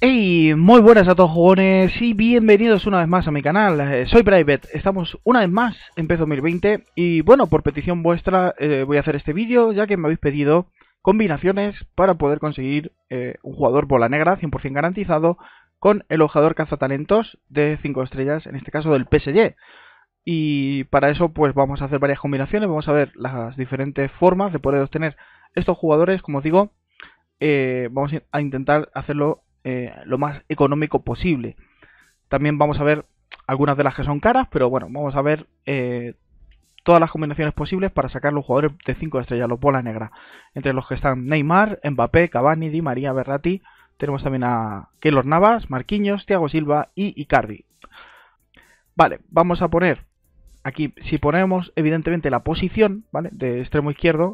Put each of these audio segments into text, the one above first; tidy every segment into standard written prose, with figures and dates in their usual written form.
Hey, muy buenas a todos jugones y bienvenidos una vez más a mi canal. Soy Private, estamos una vez más en PES 2020 y bueno, por petición vuestra voy a hacer este vídeo ya que me habéis pedido combinaciones para poder conseguir un jugador bola negra 100% garantizado con el ojador cazatalentos de 5 estrellas, en este caso del PSG. Y para eso pues vamos a hacer varias combinaciones, vamos a ver las diferentes formas de poder obtener estos jugadores, como os digo. Vamos a intentar hacerlo lo más económico posible. También vamos a ver algunas de las que son caras, pero bueno, vamos a ver todas las combinaciones posibles para sacar los jugadores de 5 estrellas, los bola negra. Entre los que están Neymar, Mbappé, Cavani, Di María, Verratti. Tenemos también a Keylor Navas, Marquinhos, Thiago Silva y Icardi. Vale, vamos a poner aquí, si ponemos evidentemente la posición, ¿vale?, de extremo izquierdo,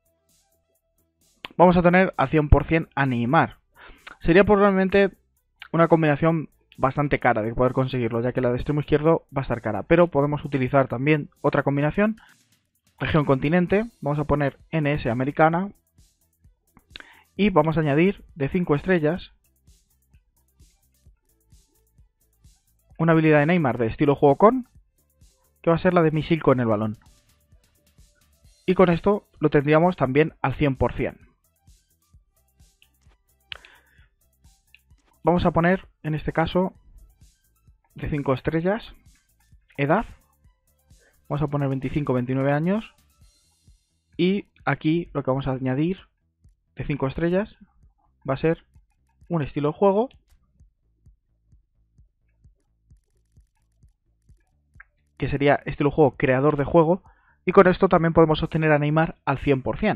vamos a tener al 100% a Neymar. Sería probablemente una combinación bastante cara de poder conseguirlo, ya que la de extremo izquierdo va a estar cara. Pero podemos utilizar también otra combinación, región continente. Vamos a poner NS americana y vamos a añadir de 5 estrellas una habilidad de Neymar de estilo juego con, que va a ser la de misil con el balón. Y con esto lo tendríamos también al 100%. Vamos a poner, en este caso, de 5 estrellas, edad. Vamos a poner 25-29 años. Y aquí lo que vamos a añadir de 5 estrellas va a ser un estilo de juego. Que sería estilo de juego creador de juego. Y con esto también podemos obtener a Neymar al 100%.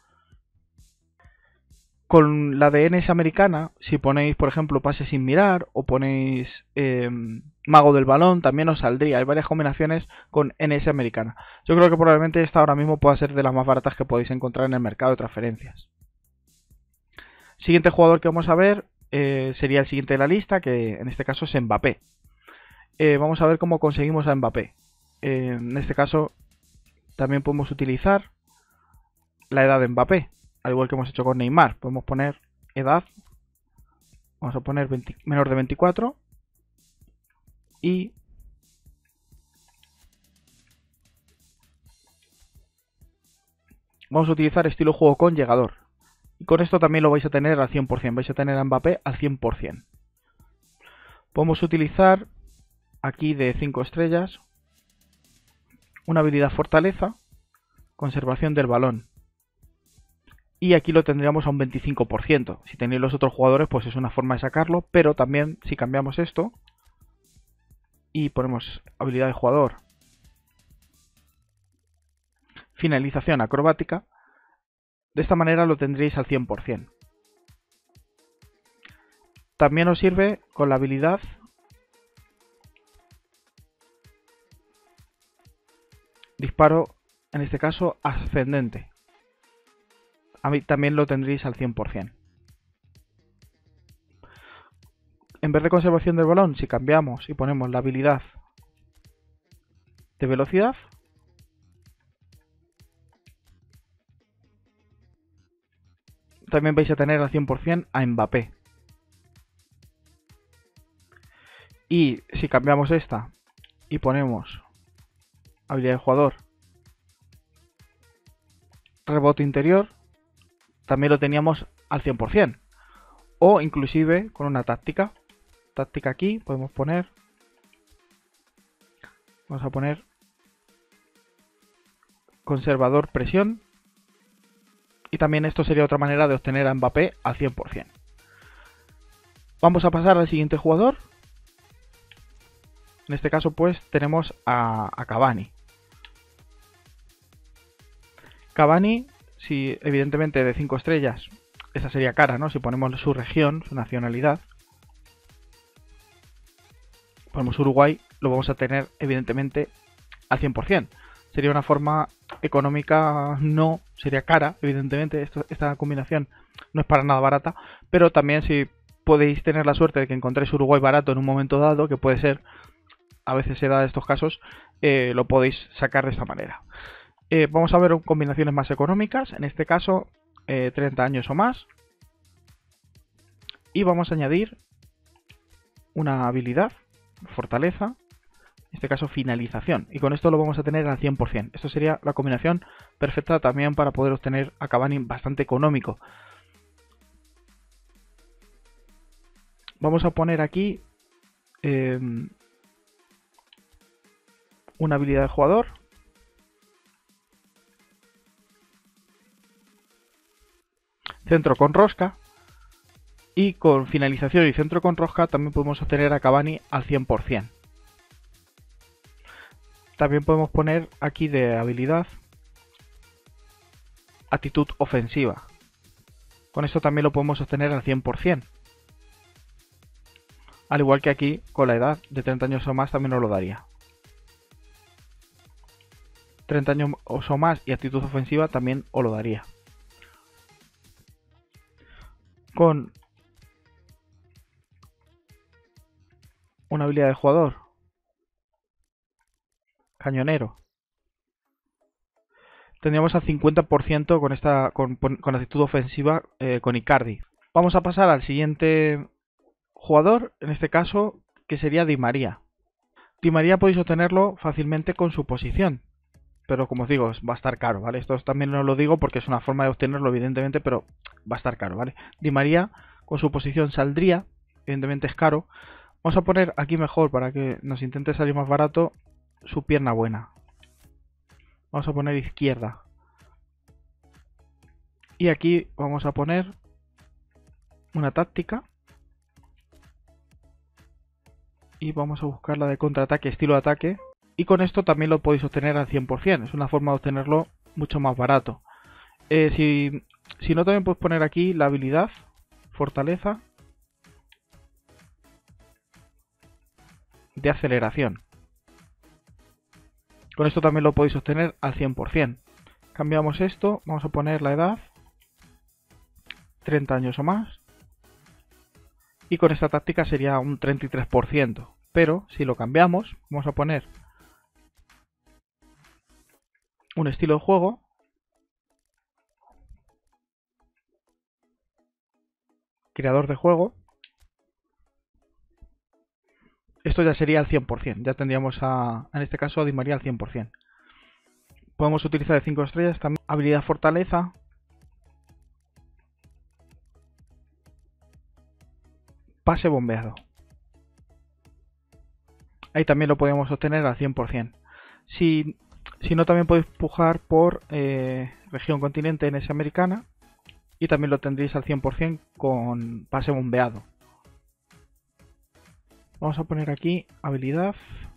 Con la de NS americana, si ponéis, por ejemplo, pase sin mirar o ponéis mago del balón, también os saldría. Hay varias combinaciones con NS americana. Yo creo que probablemente esta ahora mismo pueda ser de las más baratas que podéis encontrar en el mercado de transferencias. Siguiente jugador que vamos a ver sería el siguiente de la lista, que en este caso es Mbappé. Vamos a ver cómo conseguimos a Mbappé. En este caso también podemos utilizar la edad de Mbappé. Al igual que hemos hecho con Neymar, podemos poner edad, vamos a poner menor de 24 y vamos a utilizar estilo juego con llegador. Y con esto también lo vais a tener al 100%, vais a tener a Mbappé al 100%. Podemos utilizar aquí de 5 estrellas una habilidad fortaleza, conservación del balón. Y aquí lo tendríamos a un 25%. Si tenéis los otros jugadores, pues es una forma de sacarlo. Pero también, si cambiamos esto y ponemos habilidad de jugador, finalización acrobática, de esta manera lo tendréis al 100%. También os sirve con la habilidad disparo, en este caso ascendente. A mí también lo tendréis al 100%. En vez de conservación del balón, si cambiamos y ponemos la habilidad de velocidad, también vais a tener al 100% a Mbappé. Y si cambiamos esta y ponemos habilidad de jugador, rebote interior, también lo teníamos al 100%. O inclusive con una táctica. Táctica aquí podemos poner. Vamos a poner conservador presión. Y también esto sería otra manera de obtener a Mbappé al 100%. Vamos a pasar al siguiente jugador. En este caso pues tenemos a Cavani. Cavani, si evidentemente de 5 estrellas, esa sería cara, ¿no? Si ponemos su región, su nacionalidad, ponemos Uruguay, lo vamos a tener evidentemente al 100%. Sería una forma económica, no sería cara, evidentemente. Esta combinación no es para nada barata, pero también si podéis tener la suerte de que encontréis Uruguay barato en un momento dado, que puede ser, a veces se da estos casos, lo podéis sacar de esta manera. Vamos a ver combinaciones más económicas, en este caso 30 años o más. Y vamos a añadir una habilidad, fortaleza, en este caso finalización, y con esto lo vamos a tener al 100%. Esto sería la combinación perfecta también para poder obtener a Cavani bastante económico. Vamos a poner aquí una habilidad de jugador. Centro con rosca. Y con finalización y centro con rosca también podemos obtener a Cavani al 100%. También podemos poner aquí de habilidad actitud ofensiva. Con esto también lo podemos obtener al 100%. Al igual que aquí con la edad de 30 años o más también nos lo daría. 30 años o más y actitud ofensiva también os lo daría. Con una habilidad de jugador, cañonero, tendríamos al 50% con actitud ofensiva con Icardi. Vamos a pasar al siguiente jugador, en este caso, que sería Di María. Di María podéis obtenerlo fácilmente con su posición, pero como os digo, va a estar caro, ¿vale? Esto también os lo digo porque es una forma de obtenerlo, evidentemente, pero va a estar caro, ¿vale? Di María con su posición saldría, evidentemente es caro. Vamos a poner aquí mejor para que nos intente salir más barato su pierna buena. Vamos a poner izquierda. Y aquí vamos a poner una táctica. Y vamos a buscar la de contraataque, estilo de ataque. Y con esto también lo podéis obtener al 100%. Es una forma de obtenerlo mucho más barato. Si no, también podéis poner aquí la habilidad, fortaleza, de aceleración. Con esto también lo podéis obtener al 100%. Cambiamos esto, vamos a poner la edad, 30 años o más. Y con esta táctica sería un 33%. Pero si lo cambiamos, vamos a poner un estilo de juego, creador de juego. Esto ya sería al 100%, ya tendríamos en este caso a Di María al 100%. Podemos utilizar de 5 estrellas también habilidad fortaleza, pase bombeado. Ahí también lo podemos obtener al 100%. Si no, también podéis pujar por región continente NS americana y también lo tendréis al 100% con pase bombeado. Vamos a poner aquí habilidad,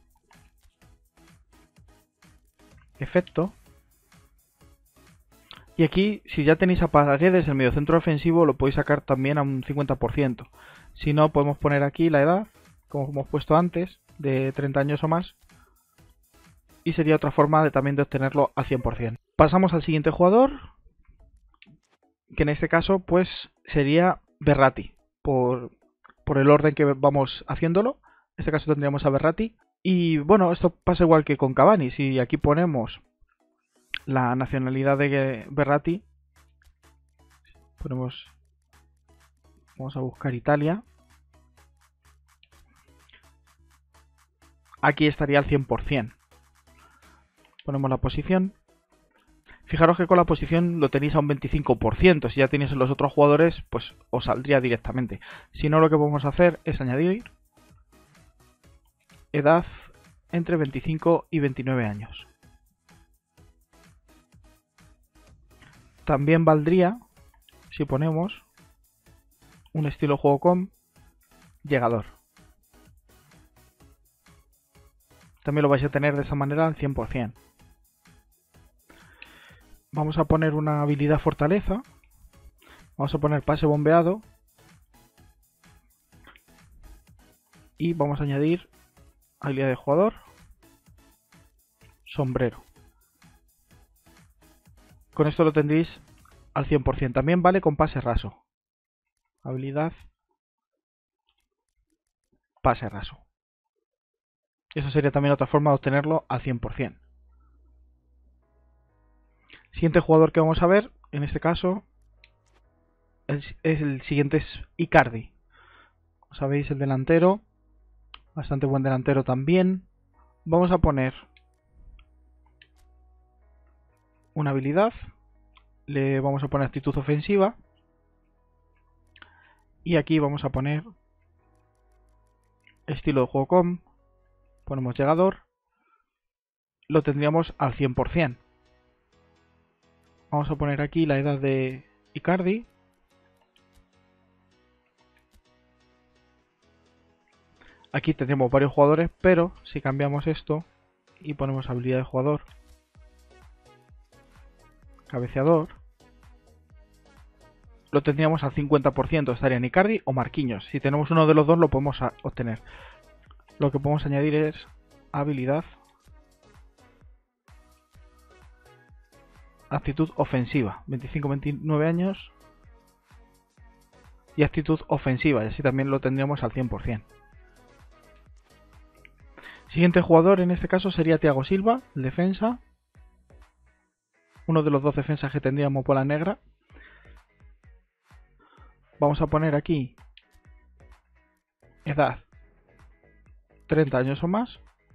efecto. Y aquí, si ya tenéis a Paredes el mediocentro ofensivo, lo podéis sacar también a un 50%. Si no, podemos poner aquí la edad, como hemos puesto antes, de 30 años o más. Y sería otra forma también de obtenerlo al 100%. Pasamos al siguiente jugador, que en este caso pues sería Verratti, por el orden que vamos haciéndolo. En este caso tendríamos a Verratti. Y bueno, esto pasa igual que con Cavani. Si aquí ponemos la nacionalidad de Verratti, vamos a buscar Italia. Aquí estaría al 100%. Ponemos la posición. Fijaros que con la posición lo tenéis a un 25%. Si ya tenéis los otros jugadores, pues os saldría directamente. Si no, lo que podemos hacer es añadir edad entre 25 y 29 años. También valdría si ponemos un estilo juego con llegador. También lo vais a tener de esa manera al 100%. Vamos a poner una habilidad fortaleza. Vamos a poner pase bombeado. Y vamos a añadir habilidad de jugador, sombrero. Con esto lo tendréis al 100%. También vale con pase raso. Habilidad, pase raso. Eso sería también otra forma de obtenerlo al 100%. Siguiente jugador que vamos a ver, en este caso, el siguiente es Icardi. Como sabéis, el delantero Bastante buen delantero también. Vamos a poner una habilidad. Le vamos a poner actitud ofensiva. Y aquí vamos a poner estilo de juego com. Ponemos llegador. Lo tendríamos al 100%. Vamos a poner aquí la edad de Icardi. Aquí tendríamos varios jugadores, pero si cambiamos esto y ponemos habilidad de jugador, cabeceador, lo tendríamos al 50%, estarían Icardi o Marquinhos. Si tenemos uno de los dos lo podemos obtener. Lo que podemos añadir es habilidad, actitud ofensiva, 25-29 años y actitud ofensiva, y así también lo tendríamos al 100%. Siguiente jugador en este caso sería Thiago Silva, el defensa. Uno de los dos defensas que tendríamos por la negra. Vamos a poner aquí edad 30 años o más.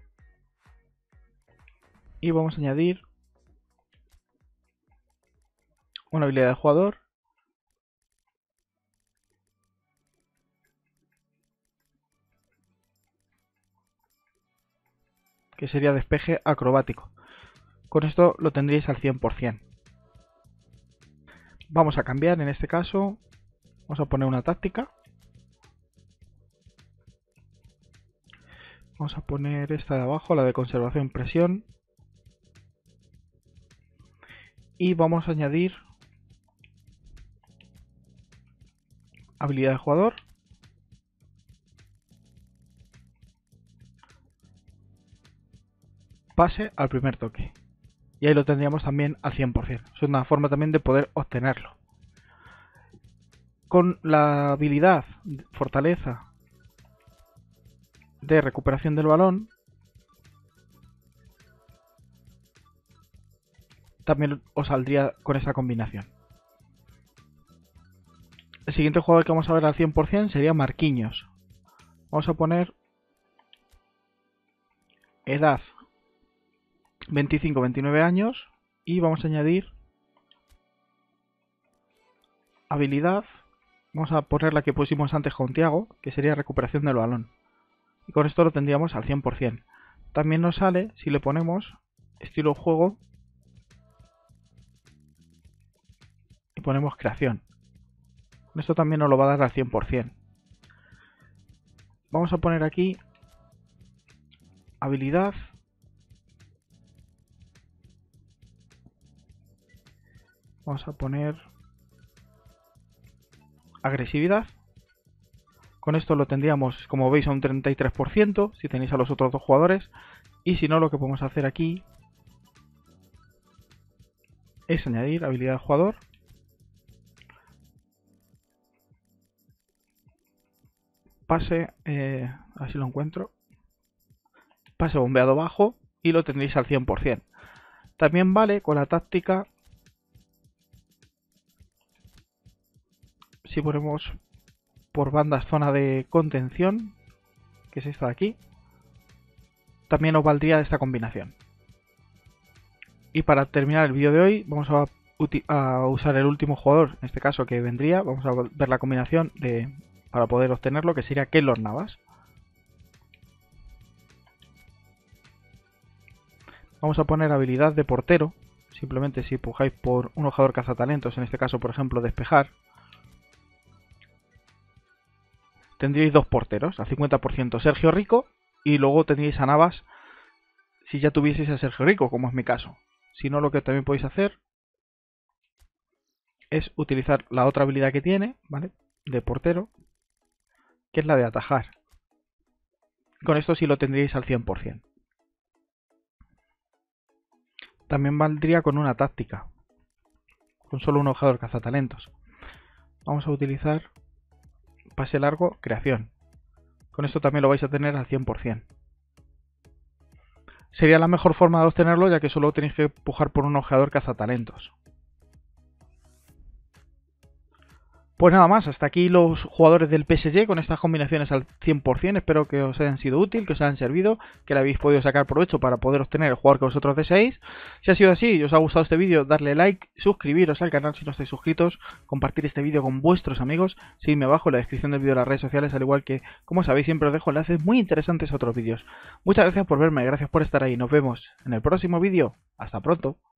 Y vamos a añadir una habilidad de jugador. Que sería despeje acrobático. Con esto lo tendríais al 100%. Vamos a cambiar en este caso. Vamos a poner una táctica. Vamos a poner esta de abajo, la de conservación presión. Y vamos a añadir habilidad de jugador. Pase al primer toque. Y ahí lo tendríamos también al 100%. Es una forma también de poder obtenerlo. Con la habilidad fortaleza de recuperación del balón, también os saldría con esa combinación. El siguiente jugador que vamos a ver al 100% sería Marquinhos. Vamos a poner edad 25-29 años y vamos a añadir habilidad. Vamos a poner la que pusimos antes con Thiago, que sería recuperación del balón. Y con esto lo tendríamos al 100%. También nos sale si le ponemos estilo juego y ponemos creación. Esto también nos lo va a dar al 100%. Vamos a poner aquí habilidad. Vamos a poner agresividad. Con esto lo tendríamos, como veis, a un 33% si tenéis a los otros dos jugadores. Y si no, lo que podemos hacer aquí es añadir habilidad de jugador. Pase, así lo encuentro. Pase bombeado bajo y lo tendréis al 100%. También vale con la táctica. Si ponemos por bandas zona de contención, que es esta de aquí, también nos valdría esta combinación. Y para terminar el vídeo de hoy vamos a usar el último jugador, en este caso que vendría, vamos a ver la combinación para poder obtenerlo, que sería Keylor Navas. Vamos a poner habilidad de portero, simplemente si empujáis por un jugador cazatalentos, en este caso por ejemplo despejar, tendríais dos porteros, al 50% Sergio Rico, y luego tendríais a Navas si ya tuvieseis a Sergio Rico, como es mi caso. Si no, lo que también podéis hacer es utilizar la otra habilidad que tiene, ¿vale?, de portero, que es la de atajar. Con esto sí lo tendríais al 100%. También valdría con una táctica, con solo un jugador cazatalentos. Vamos a utilizar pase largo, creación. Con esto también lo vais a tener al 100%. Sería la mejor forma de obtenerlo, ya que solo tenéis que empujar por un ojeador cazatalentos. Pues nada más, hasta aquí los jugadores del PSG con estas combinaciones al 100%. Espero que os hayan sido útil, que os hayan servido, que le habéis podido sacar provecho para poder obtener el jugador que vosotros deseéis. Si ha sido así y os ha gustado este vídeo, darle like, suscribiros al canal si no estáis suscritos, compartir este vídeo con vuestros amigos, seguidme abajo en la descripción del vídeo de las redes sociales, al igual que, como sabéis, siempre os dejo enlaces muy interesantes a otros vídeos. Muchas gracias por verme, gracias por estar ahí, nos vemos en el próximo vídeo. Hasta pronto.